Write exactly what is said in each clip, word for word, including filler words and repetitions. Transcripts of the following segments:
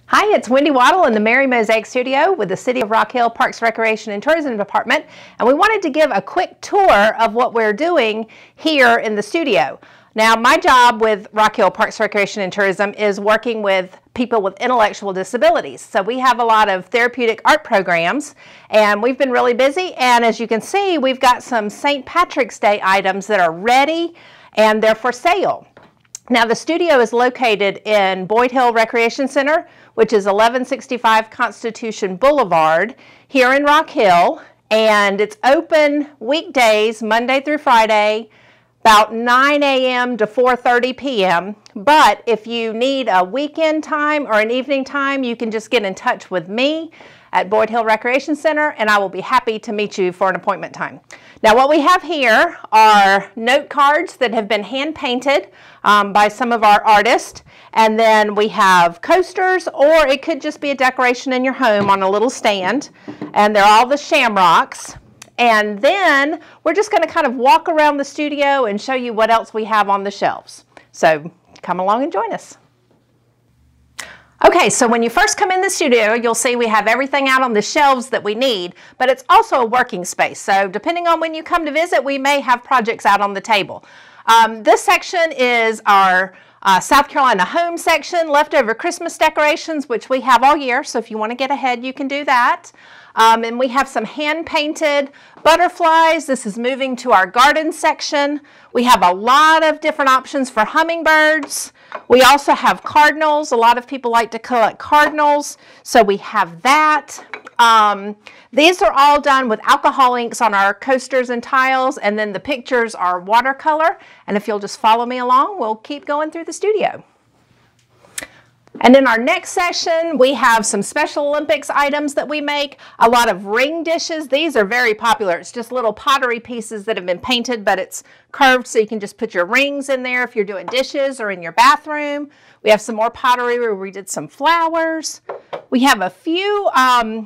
Hi, it's Wendy Waddle in the Merry Mosaic Studio with the City of Rock Hill Parks, Recreation, and Tourism Department, and we wanted to give a quick tour of what we're doing here in the studio. Now, my job with Rock Hill Parks, Recreation, and Tourism is working with people with intellectual disabilities. So we have a lot of therapeutic art programs, and we've been really busy, and as you can see, we've got some Saint Patrick's Day items that are ready, and they're for sale. Now, the studio is located in Boyd Hill Recreation Center, which is eleven sixty-five Constitution Boulevard here in Rock Hill, and it's open weekdays, Monday through Friday, about nine A M to four thirty P M But if you need a weekend time or an evening time, you can just get in touch with me at Boyd Hill Recreation Center, and I will be happy to meet you for an appointment time. Now, what we have here are note cards that have been hand painted um, by some of our artists, and then we have coasters, or it could just be a decoration in your home on a little stand, and they're all the shamrocks. And then we're just going to kind of walk around the studio and show you what else we have on the shelves. So come along and join us. Okay, so when you first come in the studio, you'll see we have everything out on the shelves that we need, but it's also a working space. So depending on when you come to visit, we may have projects out on the table. Um, this section is our uh, South Carolina home section, leftover Christmas decorations, which we have all year. So if you want to get ahead, you can do that. Um, and we have some hand-painted butterflies. This is moving to our garden section. We have a lot of different options for hummingbirds. We also have cardinals. A lot of people like to collect cardinals, so we have that. Um, these are all done with alcohol inks on our coasters and tiles, and then the pictures are watercolor. And if you'll just follow me along, we'll keep going through the studio. And in our next session, we have some Special Olympics items that we make, a lot of ring dishes. These are very popular. It's just little pottery pieces that have been painted, but it's curved, so you can just put your rings in there if you're doing dishes or in your bathroom. We have some more pottery where we did some flowers. We have a few um,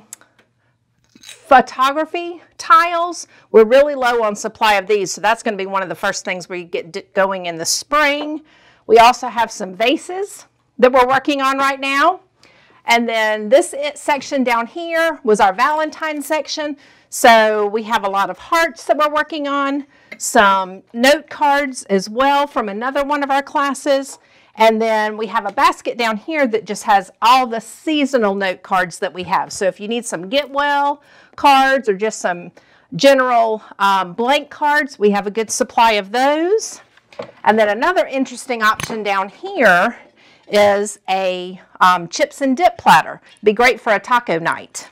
photography tiles. We're really low on supply of these, so that's going to be one of the first things we get going in the spring. We also have some vases that we're working on right now. And then this section down here was our Valentine's section. So we have a lot of hearts that we're working on, some note cards as well from another one of our classes. And then we have a basket down here that just has all the seasonal note cards that we have. So if you need some get well cards or just some general um, blank cards, we have a good supply of those. And then another interesting option down here is a um, chips and dip platter. Be great for a taco night.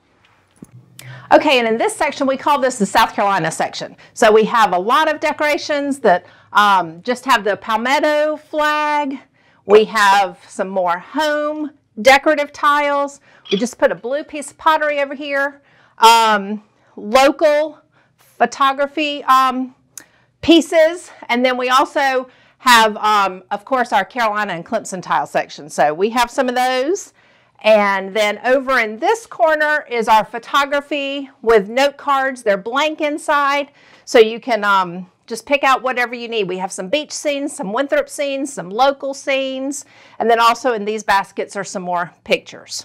Okay, and in this section, we call this the South Carolina section. So we have a lot of decorations that um, just have the palmetto flag. We have some more home decorative tiles. We just put a blue piece of pottery over here. Um, local photography um, pieces, and then we also have, um, of course, our Carolina and Clemson tile section. So we have some of those. And then over in this corner is our photography with note cards. They're blank inside, so you can um, just pick out whatever you need. We have some beach scenes, some Winthrop scenes, some local scenes, and then also in these baskets are some more pictures.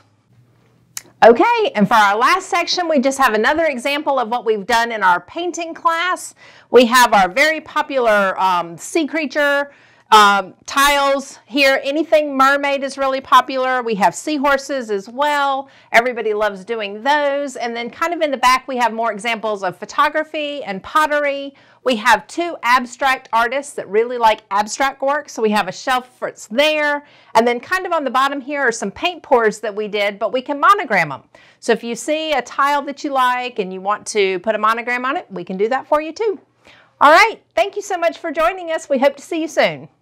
Okay, and for our last section, we just have another example of what we've done in our painting class. We have our very popular um, sea creature um, tiles here. Anything mermaid is really popular. We have seahorses as well. Everybody loves doing those. And then kind of in the back, we have more examples of photography and pottery. We have two abstract artists that really like abstract work, so we have a shelf that's there. And then kind of on the bottom here are some paint pours that we did, but we can monogram them. So if you see a tile that you like and you want to put a monogram on it, we can do that for you too. All right, thank you so much for joining us. We hope to see you soon.